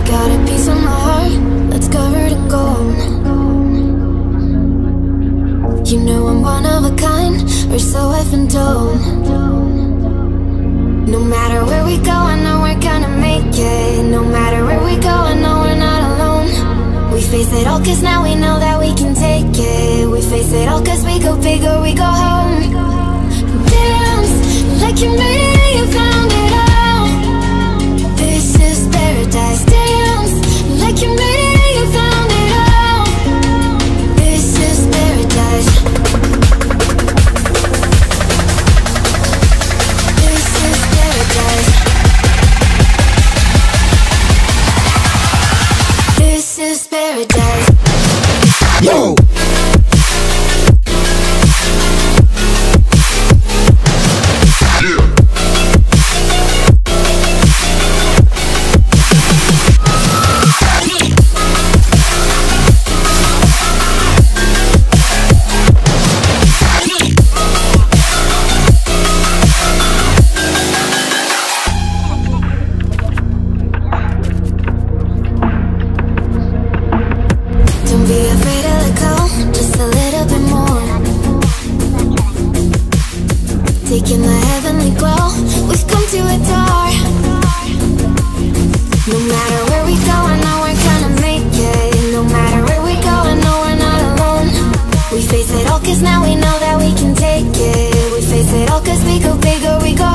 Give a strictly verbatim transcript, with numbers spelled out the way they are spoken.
got a piece of my heart that's covered in gold. You know I'm one of a kind, or so I've been told. No matter where we go, I know we're gonna make it. No matter where we go, I know we're not alone. We face it all cause now we know that we can take it. We face it all cause we go big or we go home. Dance like you made it, you found it all. This is paradise. Dance like you made it, you found it all. This is paradise. This is paradise. This is paradise. Yo! Don't be afraid to let go, just a little bit more. Taking the heavenly glow, we've come to adore. No matter where we go, I know we're gonna make it. No matter where we go, I know we're not alone. We face it all cause now we know that we can take it. We face it all cause we go big or we go